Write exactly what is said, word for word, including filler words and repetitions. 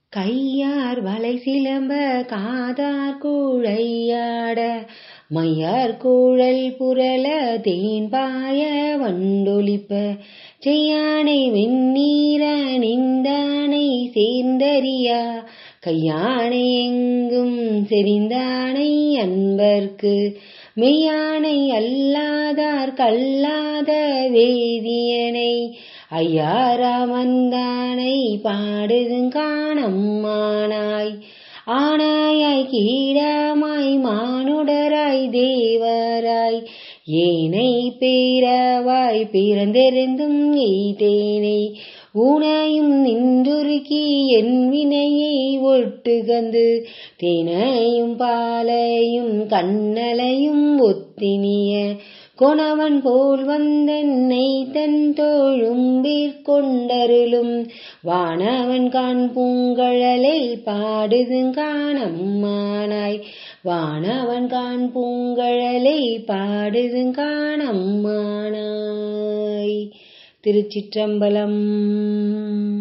கையார் வளை சிலம்ப காதார் கூழையாட மையார் கூழல் புரள தேன்பாய வண்டொலிப்ப செய்யானை வெந்நீர நிந்தானை சேர்ந்தறியா கையானை எங்கும் செறிந்தானை அன்பர்க்கு மெய்யானை அல்லாதார் கல்லாத வேதியனை ஐயாராமந்தானை பாடுதுங்காணம்மானாய் ஆனாயாய் கீழமாய் மானுடராய் தேவராய் ஏனை பேரவாய் பிறந்தெறிந்தும் எய்தேனை ஊனையும் நின்றுருக்கி என் வினையை ஒட்டுகந்து தேனையும் பாலையும் கண்ணலையும் ஒத்தினிய கொணவன் போல் வந்தென்னை தன் தோழும்பிற்கொண்டருளும் வானவன் காண் பூங்கழலை பாடுதுங்காணம்மானாய் வானவன் காண் பூங்கழலை பாடுதுங்காணம்மானாய். திருச்சிற்றம்பலம்.